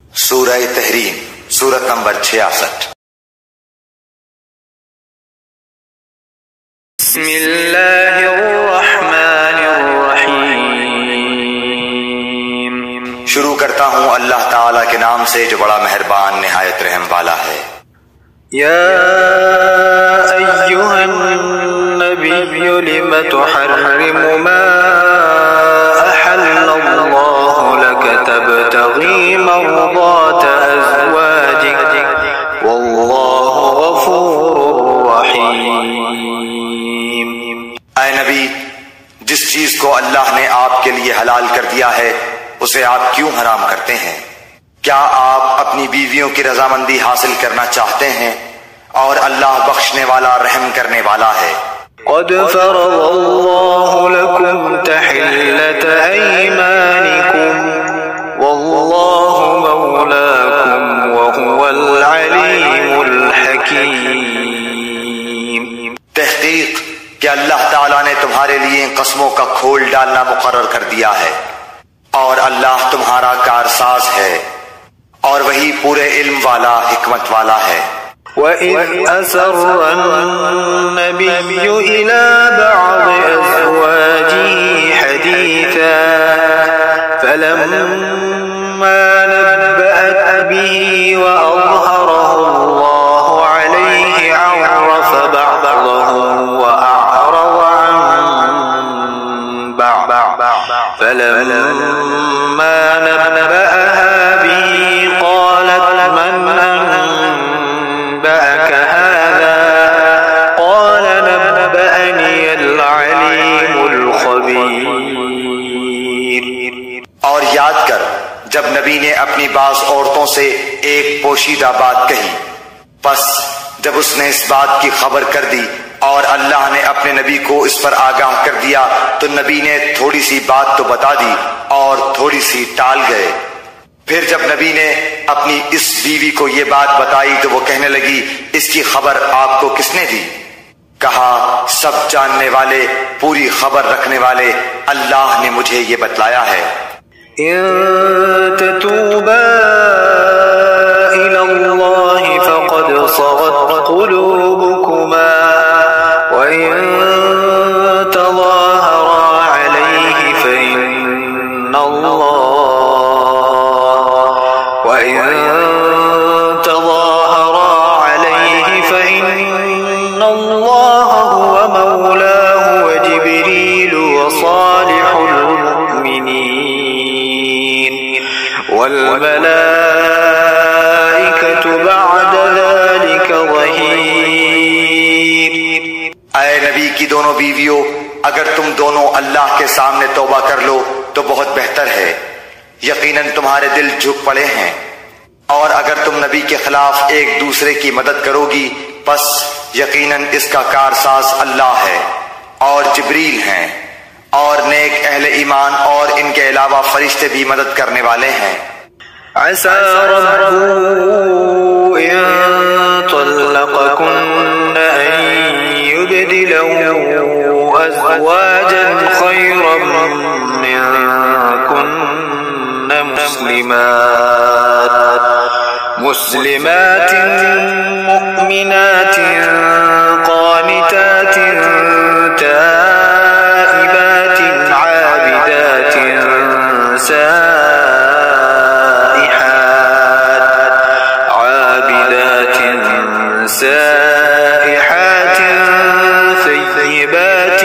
سورہ تحریم، سورت نمبر 66۔ بسم اللہ الرحمن الرحیم۔ شروع کرتا ہوں اللہ تعالیٰ کے نام سے جو بڑا مہربان نہایت رحم والا ہے۔ یا ایھا النبی لم تحرم ما احل اللہ لک تبتغی مرضات ازواجک واللہ غفور رحیم۔ اے نبی، جس چیز کو اللہ نے آپ کے لیے حلال کر دیا ہے اسے آپ کیوں حرام کرتے ہیں؟ کیا آپ اپنی بیویوں کی رضامندی حاصل کرنا چاہتے ہیں؟ اور اللہ بخشنے والا رحم کرنے والا ہے۔ قد فرض اللہ لکم تحلۃ ایمانکم واللہ مولاکم وهو العلیم الحکیم۔ تحقیق کہ اللہ تعالیٰ نے تمہارے لیے قسموں کا کھول ڈالنا مقرر کر دیا ہے، اور اللہ تمہارا کارساز ہے، اور وہی پورے علم والا حکمت والا ہے۔ وَإِذْ أَسَرَّ النَّبِيُّ إِلَى بَعْضِ أَزْوَاجِهِ حَدِيثًا فَلَمَّا نَبَّأَتْ بِهِ وَأَظْهَرَهُ اللَّهُ عَلَيْهِ عَرَّفَ بَعْضَهُ وَأَعْرَضَ عَن بَعْضٍ فَلَمَّا نَبَّأَهَا بِهِ قَالَتْ مَنْ أَنبَأَكَ هَذَا قَالَ نَبَّأَنِيَ الْعَلِيمُ الْخَبِيرُ۔ اور یاد کر جب نبی نے اپنی بعض عورتوں سے ایک پوشیدہ بات کہی، پس جب اس نے اس بات کی خبر کر دی اور اللہ نے اپنے نبی کو اس پر آگاہ کر دیا تو نبی نے تھوڑی سی بات تو بتا دی اور تھوڑی سی ٹال گئے۔ پھر جب نبی نے اپنی اس بیوی کو یہ بات بتائی تو وہ کہنے لگی، اس کی خبر آپ کو کس نے دی؟ کہا، سب جاننے والے، پوری خبر رکھنے والے اللہ نے مجھے یہ بتلایا ہے۔ إن تتوبا إلى الله فقد صغت قلوبكما وإن تظاهرا عليه فإن الله هو مولاه وجبريل وصالح المؤمنين والملائكة بعد ذلك ظهير۔ اے نبی کی دونوں بیویوں، اگر تم دونوں اللہ کے سامنے توبہ کر لو تو بہت بہتر ہے، یقیناً تمہارے دل جھک پڑے ہیں، اور اگر تم نبی کے خلاف ایک دوسرے کی مدد کرو گی پس یقیناً اس کا کارساز اللہ ہے اور جبریل ہیں اور نیک اہل ایمان اور ان کے علاوہ فرشتے بھی مدد کرنے والے ہیں۔ عسى ربه إن طلقكن أن يبدله أزواجا خيرا منكن مسلمات مؤمنات قانتات تائبات عابدات سائحات ثيبات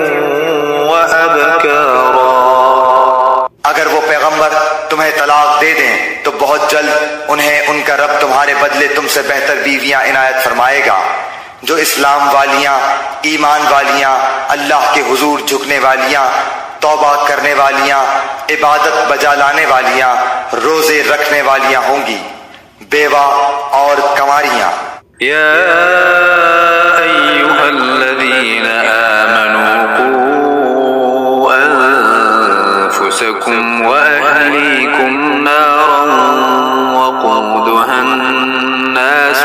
وأبكارا۔ اگر وہ پیغمبر تمہیں طلاق دے دیں تو بہت جلد انہیں ان کا رب تمہارے بدلے تم سے بہتر بیویاں عنایت فرمائے گا، جو اسلام والیاں، ایمان والیاں، اللہ کے حضور جھکنے والیاں، توبہ کرنے والیاں، عبادت بجا لانے والیاں، روزے رکھنے والیاں ہوں گی، بیوہ اور کنواریاں۔ یا ایھا الذین آمنوا قوا انفسکم واہلیکم نارا وقودها الناس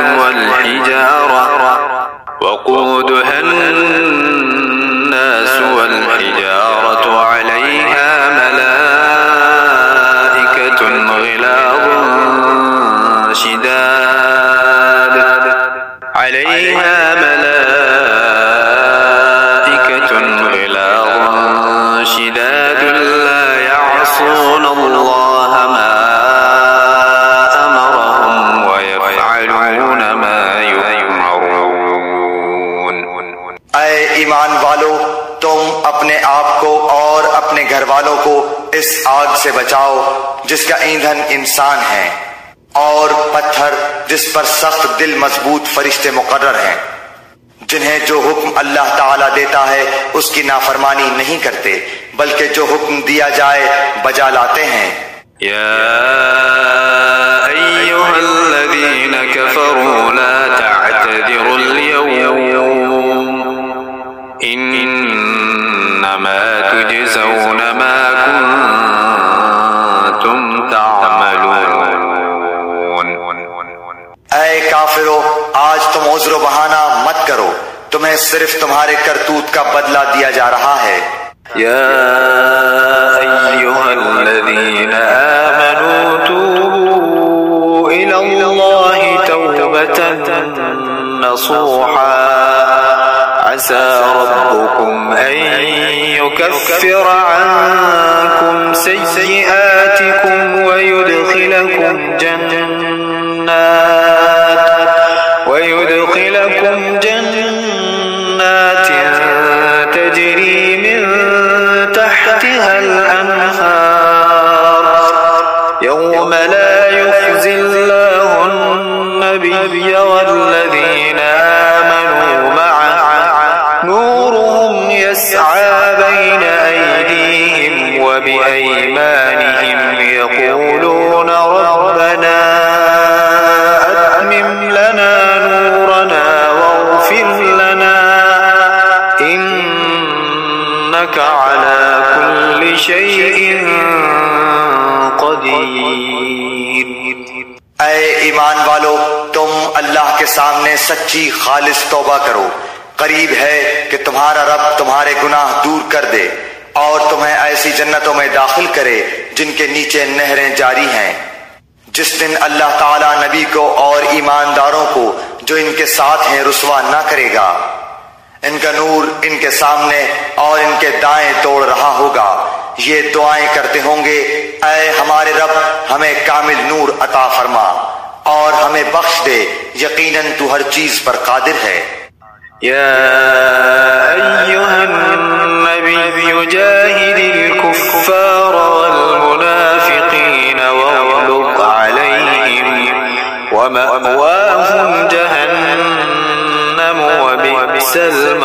والحجارة عليها ملائكة غلاظ علیہا ملائکۃ غلاظ شداد لا يعصون اللہ ما امرهم ويفعلون ما يؤمرون۔ اے ایمان والو، تم اپنے آپ کو اور اپنے گھر والوں کو اس آگ سے بچاؤ جس کا ایندھن انسان ہے، اور پتھر جس پر سخت دل مضبوط فرشتے مقرر ہیں، جنہیں جو حکم اللہ تعالیٰ دیتا ہے اس کی نافرمانی نہیں کرتے، بلکہ جو حکم دیا جائے بجا لاتے ہیں۔ یا ایہا الذین کفروا لا تعتذروا اليوم انما تجزون ما کنتم تعملون۔ اے کافرو، آج تم عذر و بہانہ مت کرو، تمہیں صرف تمہارے کرتوت کا بدلہ دیا جا رہا ہے۔ یا ایہا الذین آمنوا توبوا الی اللہ توبۃ نصوحا عسى ربكم أن يكفر عنكم سيئاتكم ويدخلكم جنات تجري من تحتها الأنهار يوم لا يخزي الله النبي والذين آمنوا معه نورهم يسعى بين أيديهم وبأيمانهم يقولون ربنا أتمم لنا نورنا واغفر لنا إنك على كل شيء قدير۔ اے ایمان والو، تم اللہ کے سامنے سچی خالص توبہ کرو، قریب ہے کہ تمہارا رب تمہارے گناہ دور کر دے اور تمہیں ایسی جنتوں میں داخل کرے جن کے نیچے نہریں جاری ہیں۔ جس دن اللہ تعالیٰ نبی کو اور ایمانداروں کو جو ان کے ساتھ ہیں رسوا نہ کرے گا، ان کا نور ان کے سامنے اور ان کے دائیں دوڑ رہا ہوگا، یہ دعائیں کرتے ہوں گے، اے ہمارے رب ہمیں کامل نور عطا فرما اور ہمیں بخش دے، یقیناً تو ہر چیز پر قادر ہے۔ يا أيها النبي جاهد الكفار والمنافقين واغلظ عليهم ومأواهم جهنم وبئس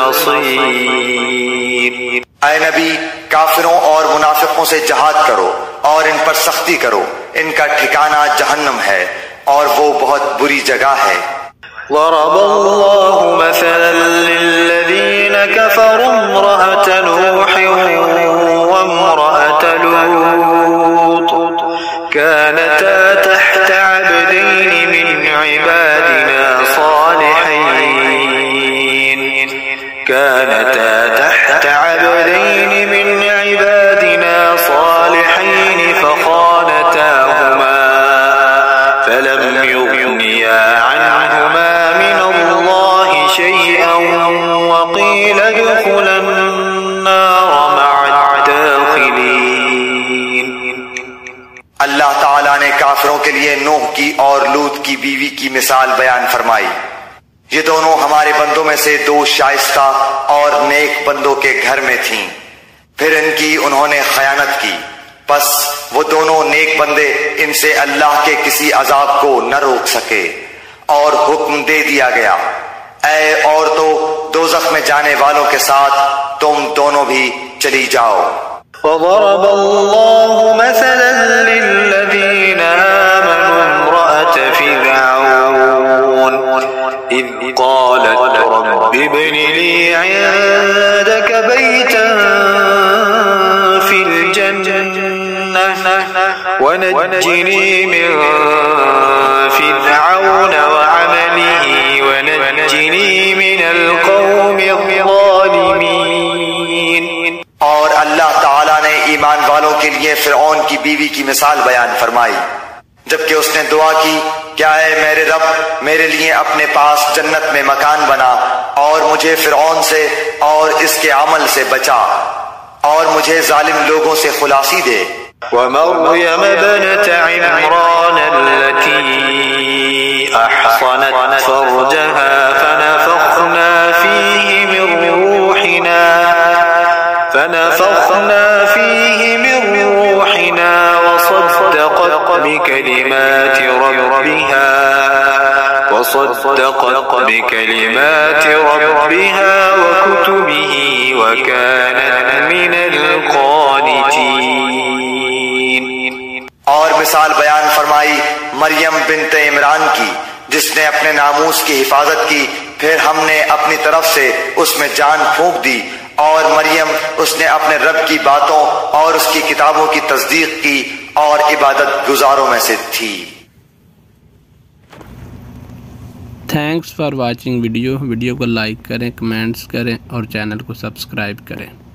المصير۔ اے نبی، کافروں اور منافقوں سے جہاد کرو اور ان پر سختی کرو، ان کا ٹھکانہ جہنم ہے اور وہ بہت بری جگہ ہے۔ ضرب الله مثلا للذين كفروا امرأة نوح وامرأة لوط كانتا تحت عبدين من عبادنا صالحين فخانتاهما فلم يغنيا عنهما من الله شيئا وقيل ادخلا النار مع الداخلين۔ اللہ تعالیٰ نے کافروں کے لیے نوح کی اور لوط کی بیوی کی مثال بیان فرمائی۔ یہ دونوں ہمارے بندوں میں سے دو شائستہ اور نیک بندوں کے گھر میں تھیں، پھر ان کی انہوں نے خیانت کی، پس وہ دونوں نیک بندے ان سے اللہ کے کسی عذاب کو نہ روک سکے اور حکم دے دیا گیا، اے عورتوں دوزخ میں جانے والوں کے ساتھ تم دونوں بھی چلی جاؤ۔ وضرب الله مثلا للذين آمنوا امرأة فرعون إذ قالت رب ابن لي عندك بيتا في الجنة ونجني من فرعون وعمله ونجني من القوم الظالمين۔ اور اللہ تعالیٰ نے ایمان والوں کے لیے فرعون کی بیوی کی مثال بیان فرمائی، جبکہ اس نے دعا کی، کیا ہے میرے رب میرے لیے اپنے پاس جنت میں مکان بنا اور مجھے فرعون سے اور اس کے عمل سے بچا اور مجھے ظالم لوگوں سے خلاصی دے۔ ومريم ابنة عمران التي أحصنت فرجها فنفخنا فيه من روحنا وصدقت بكلمات ربها وكتبه وكانت من القانتين۔ اور مثال بیان فرمائی مریم بنت عمران کی جس نے اپنے ناموس کی حفاظت کی، پھر ہم نے اپنی طرف سے اس میں جان پھونک دی، اور مریم اس نے اپنے رب کی باتوں اور اس کی کتابوں کی تصدیق کی اور عبادت گزاروں میں سے تھی۔ تھینکس فار واچنگ ویڈیو کو لائک کریں، کمنٹس کریں اور چینل کو سبسکرائب کریں۔